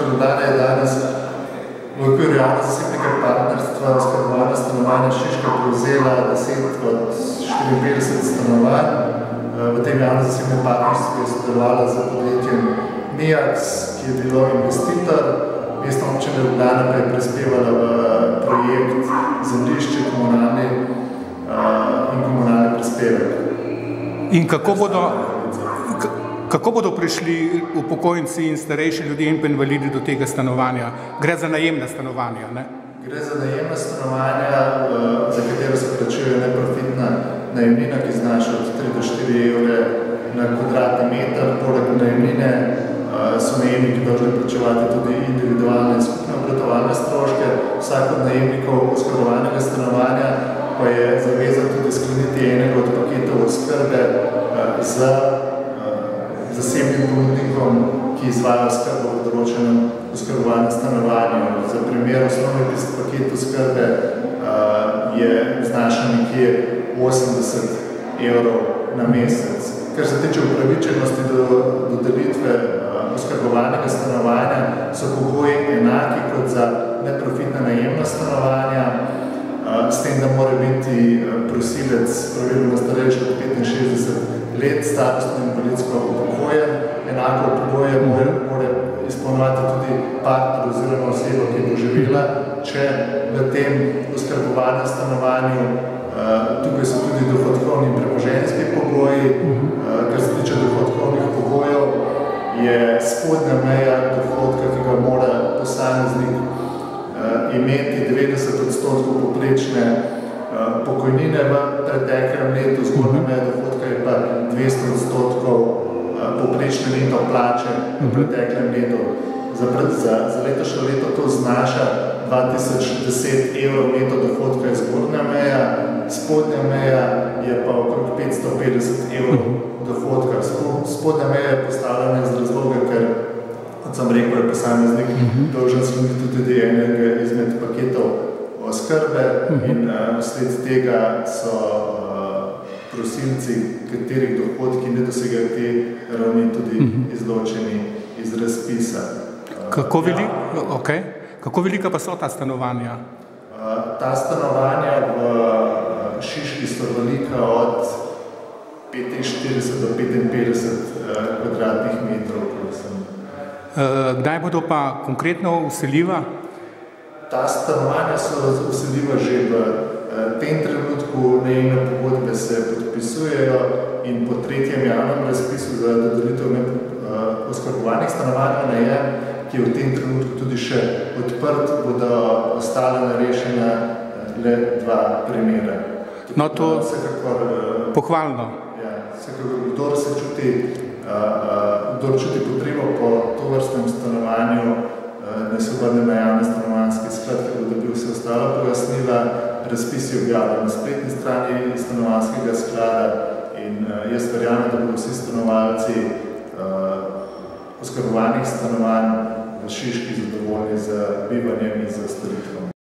Vlada je danes v okviru javno-zasebnega partnerstva oskrbovana stanovanja Šiška prevzela 10 od 54 stanovanj. V tem javno-zasebnem partnerstvu je sodelovala z podjetjem Mijax, ki je bilo investitor. Mestna občina Ljubljana pa je prispevala v projekt zemljišče, komunalni prispevek. In kako bodo prišli upokojenci in starejši ljudje in pa invalidi do tega stanovanja? Gre za najemna stanovanja, ne? Gre za najemna stanovanja, za katero se plačuje neprofitna najemnina, ki znaša od 3 do 4 evre na kvadratni meter. Poleg najemnine so najemniki dolžni plačevati tudi individualne in skupne obratovalne stroške. Vsak od najemnikov oskrbovanega stanovanja pa je zavezan tudi skleniti enega od paketov oskrbe z zasebnim ponudnikom, ki izvaja oskrbo v določenem oskrbovanem stanovanju. Za primer osnovni paket oskrbe je znaša nekje 80 evrov na mesec. Kar se tiče upravičenosti do dodelitve oskrbovanega stanovanja, so pogoji enaki kot za neprofitna najemna stanovanja, s tem, da mora biti prosilec praviloma starejši od 65 let, starostno invalidsko upokojen. Enako pogoje mora izpolnjevati tudi partner oziroma oseba, ki bo živela, če v tem oskrbovanem stanovanju. Tukaj so tudi dohodkovni in premoženjski pogoji. Kar se tiče dohodkovnih pogojev, je spodnja meja dohodka, ki ga mora posameznik imeti 90% poprečne pokojnine v preteklem letu, zgornja meja dohodka je pa 200% poprečne neto plače v preteklem letu. Za letošnje leto to znaša 2010 evrov neto dohodka je zgornja meja, spodnja meja je pa okrog 550 evrov dohodka. Spodnja meja je postavljena iz razloga, ker, kot sem rekel, je posameznik dolžen skleniti tudi enega izmed paketov oskrbe in vsled tega so prosilci, katerih dohodki ne dosegajo te ravni, tudi izločeni iz razpisa. Kako velika pa so ta stanovanja? Ta stanovanja v Šiški so velika od 45 do 55 kvadratnih metrov. Kdaj bodo pa konkretno vseljiva? Ta stanovanja so vseljiva že v tem trenutku. Najemne pogodbe se podpisujejo in po tretjem javnem razpisu za dodelitev oskrbovanih stanovanj v najem, ki je v tem trenutku tudi še odprt, bodo ostala nerešena le 2 primera. No, to pohvalno. Ja, vsekakor, kdor čuti potrebo po tovrstnem stanovanju, ne se obrne na javni stanovanjski sklad, ker bo dobil vse ostalo pojasnila. Razpis je objavljen na spletni strani stanovanjskega sklada in jaz verjamem, da bodo vsi stanovalci oskrbovanih stanovanj v Šiški zadovoljni z bivanjem in z storitvami.